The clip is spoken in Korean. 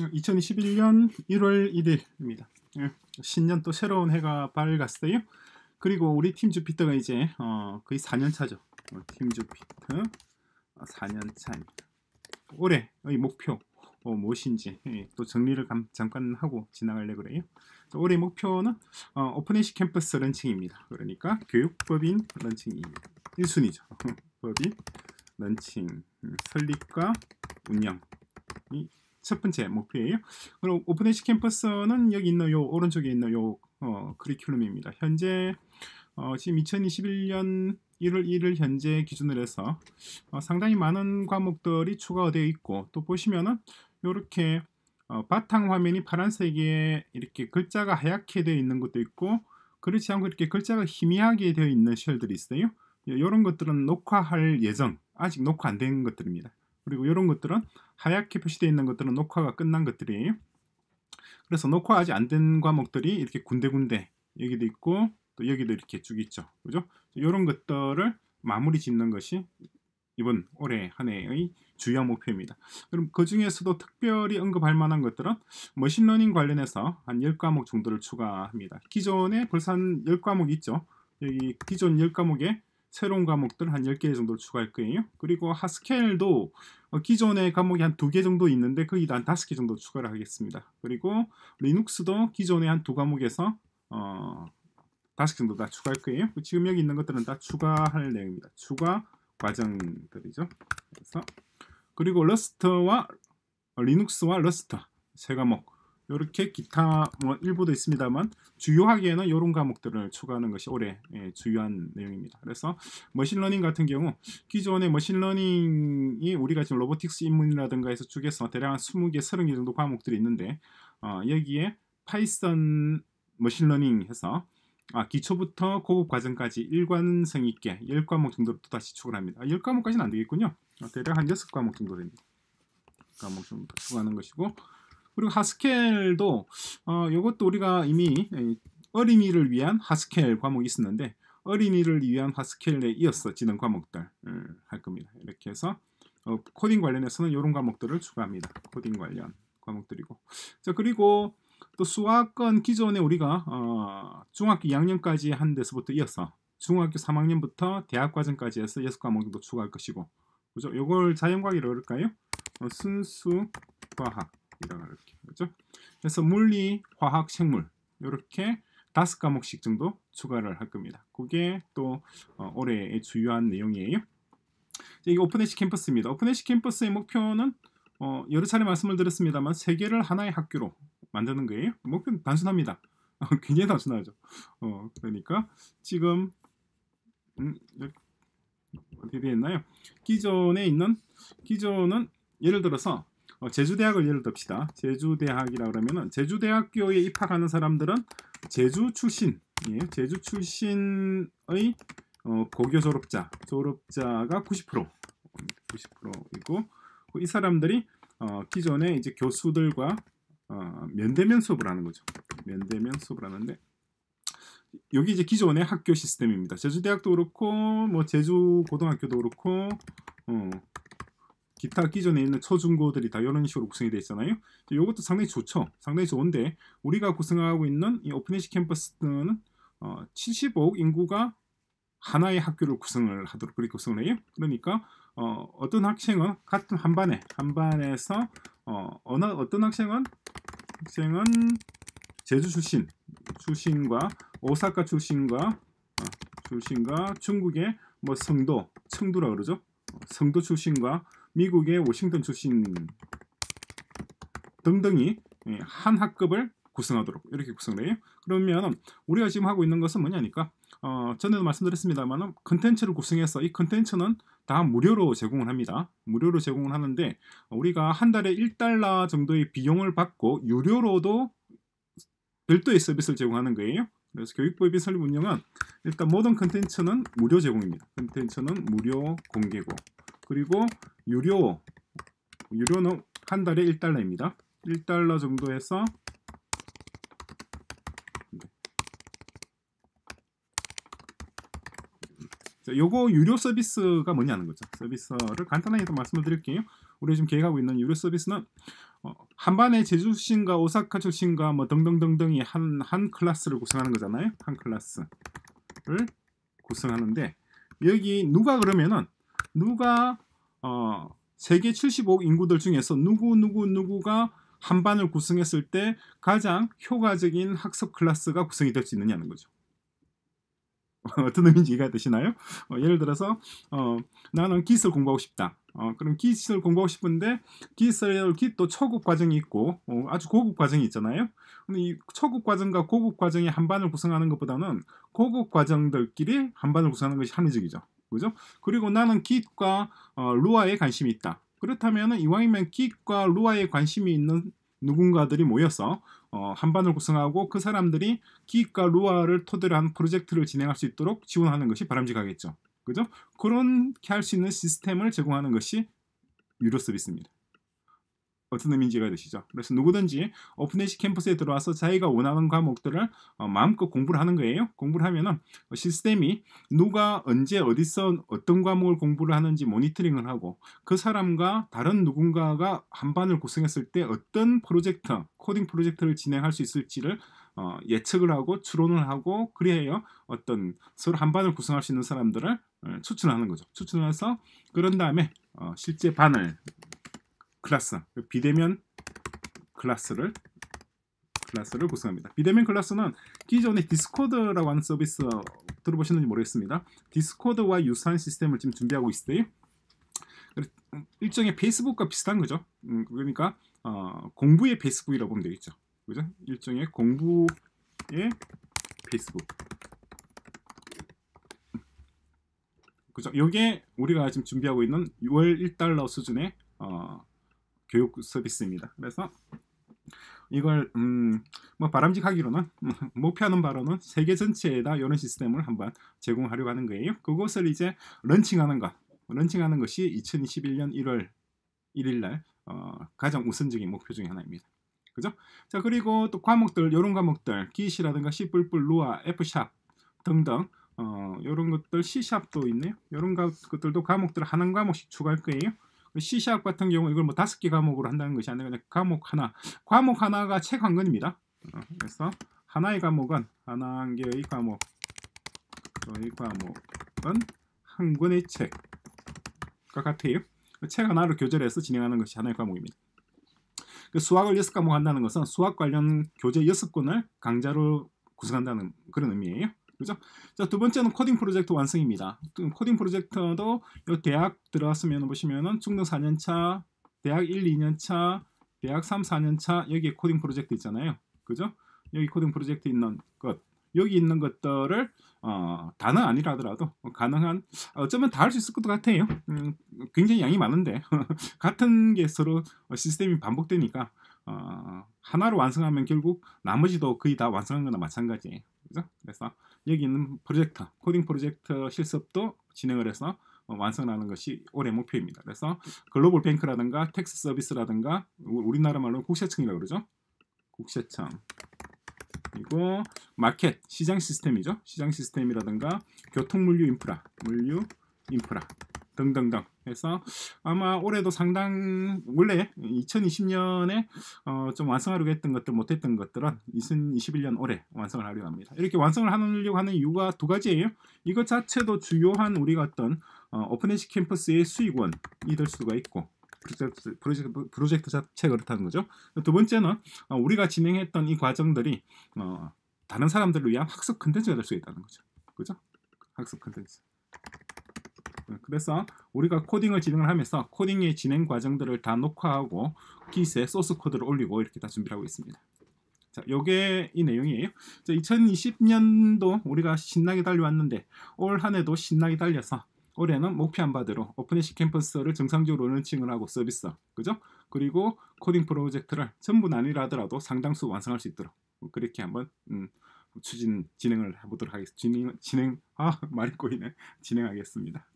2021년 1월 1일입니다. 신년 또 새로운 해가 밝았어요. 그리고 우리 팀 주피터가 이제 거의 4년 차죠. 팀 주피터 4년 차입니다. 올해의 목표 무엇인지 또 정리를 잠깐 하고 지나가려고 그래요. 올해의 목표는 오픈NC 캠퍼스 런칭입니다. 그러니까 교육법인 런칭입니다. 1순위죠. 법인 런칭 설립과 운영이 첫 번째 목표예요. 그럼 오픈NC 캠퍼스는 여기 있는 요 오른쪽에 있는 요 커리큘럼입니다. 현재 지금 2021년 1월 1일 현재 기준으로 해서 상당히 많은 과목들이 추가되어 있고, 또 보시면은 이렇게 바탕 화면이 파란색에 이렇게 글자가 하얗게 되어 있는 것도 있고, 그렇지 않고 이렇게 글자가 희미하게 되어 있는 쉘들이 있어요. 이런 것들은 녹화할 예정, 아직 녹화 안 된 것들입니다. 그리고 이런 것들은 하얗게 표시되어 있는 것들은 녹화가 끝난 것들이에요. 그래서 녹화 아직 안 된 과목들이 이렇게 군데군데 여기도 있고 또 여기도 이렇게 쭉 있죠. 그죠? 이런 것들을 마무리 짓는 것이 이번 올해 한 해의 주요 목표입니다. 그럼 그 중에서도 특별히 언급할 만한 것들은 머신러닝 관련해서 한 10과목 정도를 추가합니다. 기존에 벌써 한 10과목 있죠. 여기 기존 10과목에 새로운 과목들 한 10개 정도 추가할 거예요. 그리고 하스켈도 기존의 과목이 한 2개 정도 있는데 거기다 한 5개 정도 추가를 하겠습니다. 그리고 리눅스도 기존에 한 2과목에서 5개 정도 다 추가할 거예요. 지금 여기 있는 것들은 다 추가할 내용입니다. 추가 과정들이죠. 그리고 러스트와 리눅스와 러스트 세 과목, 이렇게 기타 일부도 있습니다만 주요하게는 이런 과목들을 추가하는 것이 올해 주요한 내용입니다. 그래서 머신러닝 같은 경우 기존의 머신러닝이 우리가 지금 로보틱스 입문이라든가 해서 쪽에서 대략 한 20개, 30개 정도 과목들이 있는데 여기에 파이썬 머신러닝 해서 기초부터 고급 과정까지 일관성 있게 10과목 정도로 또 다시 추가를 합니다. 10과목까지는 안 되겠군요. 대략 한 6과목 정도 됩니다. 과목 정도 추가하는 것이고, 그리고 하스켈도 이것도 우리가 이미 어린이를 위한 하스켈 과목이 있었는데 어린이를 위한 하스켈에 이어서 지는 과목들 할 겁니다. 이렇게 해서 코딩 관련해서는 이런 과목들을 추가합니다. 코딩 관련 과목들이고, 자, 그리고 또 수학은 기존에 우리가 중학교 2학년까지 한 데서부터 이어서 중학교 3학년부터 대학과정까지 해서 6과목 정도 추가할 것이고, 그죠? 이걸 자연과학이라고 그럴까요? 순수과학 이렇게, 그렇죠? 그래서 물리, 화학, 생물 이렇게 5과목씩 정도 추가를 할 겁니다. 그게 또 올해의 주요한 내용이에요. 이게 오픈NC 캠퍼스입니다. 오픈NC 캠퍼스의 목표는 여러 차례 말씀을 드렸습니다만 세계를 하나의 학교로 만드는 거예요. 목표는 단순합니다. 굉장히 단순하죠. 그러니까 지금 어떻게 되어 있나요? 기존은 예를 들어서 제주대학을 예를 듭시다. 제주대학이라 그러면은 제주대학교에 입학하는 사람들은 제주 출신의 고교 졸업자가 90%이고 이 사람들이 기존에 이제 교수들과 면대면 수업을 하는 거죠. 면대면 수업을 하는데 여기 이제 기존의 학교 시스템입니다. 제주대학도 그렇고 뭐 제주고등학교도 그렇고 기타 기존에 있는 초중고들이 다 이런 식으로 구성이 되어 있잖아요. 이것도 상당히 좋죠. 상당히 좋은데 우리가 구성하고 있는 이 오픈NC 캠퍼스는 75억 인구가 하나의 학교를 구성을 하도록 그렇게 구성을 해요. 그러니까 어떤 학생은 같은 한 반에서 어떤 학생은 제주 출신과 오사카 출신과 중국의 뭐 청두라 그러죠. 성도 출신과 미국의 워싱턴 출신 등등이 한 학급을 구성하도록 이렇게 구성을 해요. 그러면 우리가 지금 하고 있는 것은 뭐냐니까 전에도 말씀드렸습니다만 컨텐츠를 구성해서 이 컨텐츠는 다 무료로 제공을 합니다. 무료로 제공을 하는데 우리가 한 달에 $1 정도의 비용을 받고 유료로도 별도의 서비스를 제공하는 거예요. 그래서 교육법인 설립 운영은 일단 모든 컨텐츠는 무료 제공입니다. 컨텐츠는 무료 공개고, 그리고 유료는 한 달에 $1입니다. $1 정도 해서 요거 유료 서비스가 뭐냐는 거죠. 서비스를 간단하게 또 말씀을 드릴게요. 우리 지금 계획하고 있는 유료 서비스는 한반의 제주 출신과 오사카 출신과 뭐 등등등등이 한 클래스를 구성하는 거잖아요. 한 클래스를 구성하는데 여기 누가 그러면은 누가 세계 75억 인구들 중에서 누구가 한반을 구성했을 때 가장 효과적인 학습 클래스가 구성이 될 수 있느냐는 거죠. 어떤 의미인지 이해가 되시나요? 예를 들어서 나는 기술 공부하고 싶다. 그럼 기술 공부하고 싶은데 기술도 초급 과정이 있고 아주 고급 과정이 있잖아요. 근데 이 초급 과정과 고급 과정이 한반을 구성하는 것보다는 고급 과정들끼리 한반을 구성하는 것이 합리적이죠. 그죠? 그리고 나는 기과 루아에 관심이 있다. 그렇다면 이왕이면 기과 루아에 관심이 있는 누군가들이 모여서 한반을 구성하고 그 사람들이 기과 루아를 토대로 한 프로젝트를 진행할 수 있도록 지원하는 것이 바람직하겠죠. 그죠? 그렇게 할 수 있는 시스템을 제공하는 것이 유료 서비스입니다. 어떤 의미인지 이해가 되시죠? 그래서 누구든지 오픈에시 캠퍼스에 들어와서 자기가 원하는 과목들을 마음껏 공부를 하는 거예요. 공부를 하면은 시스템이 누가 언제 어디서 어떤 과목을 공부를 하는지 모니터링을 하고 그 사람과 다른 누군가가 한반을 구성했을 때 어떤 프로젝트, 코딩 프로젝트를 진행할 수 있을지를 예측을 하고 추론을 하고 그래야 어떤 서로 한반을 구성할 수 있는 사람들을 추천하는 거죠. 추천을 해서 그런 다음에 실제 반을 클래스, 비대면 클래스를 구성합니다. 비대면 클래스는 기존의 디스코드라고 하는 서비스 들어보셨는지 모르겠습니다. 디스코드와 유사한 시스템을 지금 준비하고 있어요. 일종의 페이스북과 비슷한 거죠. 그러니까 공부의 페이스북이라고 보면 되겠죠. 그죠? 일종의 공부의 페이스북. 그죠? 이게 우리가 지금 준비하고 있는 6월 1달러 수준의 교육 서비스입니다. 그래서 이걸 뭐 바람직하기로는 목표하는 바로는 세계 전체에다 이런 시스템을 한번 제공하려고 하는 거예요. 그것을 이제 런칭하는 것이 2021년 1월 1일 날 가장 우선적인 목표 중에 하나입니다. 그죠? 자, 그리고 또 과목들, 이런 과목들 기시라든가 C++, 루아, F# 등등 이런 것들 C샵도 있네요. 이런 것들도 과목들 한 과목씩 추가할 거예요. C# 같은 경우 이걸 뭐 5개 과목으로 한다는 것이 아니라 그냥 과목 하나가 책 한 권입니다. 그래서 하나의 과목은 한 개의 과목은 한 권의 책과 같아요. 책 하나를 교재해서 진행하는 것이 하나의 과목입니다. 수학을 6과목 한다는 것은 수학 관련 교재 6권을 강좌로 구성한다는 그런 의미예요. 그죠? 자, 두 번째는 코딩 프로젝트 완성입니다. 코딩 프로젝트도 대학 들어왔으면 보시면은 중등 4년차, 대학 1, 2년차, 대학 3, 4년차 여기에 코딩 프로젝트 있잖아요. 그죠? 여기 코딩 프로젝트 있는 것, 여기 있는 것들을 다는 아니라 하더라도 가능한 어쩌면 다 할 수 있을 것 같아요. 굉장히 양이 많은데 같은 게 서로 시스템이 반복되니까 하나로 완성하면 결국 나머지도 거의 다 완성한 거나 마찬가지예요. 그죠? 그래서 여기 있는 프로젝트, 코딩 프로젝트 실습도 진행을 해서 완성하는 것이 올해 목표입니다. 그래서 글로벌 뱅크라든가 텍스 서비스라든가 우리나라 말로 국세청이라고 그러죠. 국세청. 그리고 마켓, 시장 시스템이죠. 시장 시스템이라든가 교통 물류 인프라 등등등 해서 아마 올해도 원래 2020년에 좀 완성하려고 했던 것들 못했던 것들은 2021년 올해 완성을 하려고 합니다. 이렇게 완성을 하려고 하는 이유가 두 가지예요. 이것 자체도 주요한 우리가 어떤 오픈에시 캠퍼스의 수익원이 될 수가 있고 프로젝트 자체가 그렇다는 거죠. 두 번째는 우리가 진행했던 이 과정들이 다른 사람들을 위한 학습 콘텐츠가 될 수 있다는 거죠. 그죠? 학습 콘텐츠. 그래서 우리가 코딩을 진행을 하면서 코딩의 진행 과정들을 다 녹화하고 기스에 소스 코드를 올리고 이렇게 다 준비를 하고 있습니다. 자, 요게 이 내용이에요. 자, 2020년도 우리가 신나게 달려왔는데 올 한 해도 신나게 달려서 올해는 목표한 바대로 오픈에시 캠퍼스를 정상적으로 런칭을 하고 서비스, 그죠? 그리고 코딩 프로젝트를 전부는 아니라 하더라도 상당수 완성할 수 있도록 그렇게 한번 진행을 해보도록 하겠습니다. 말이 꼬이네. 진행하겠습니다.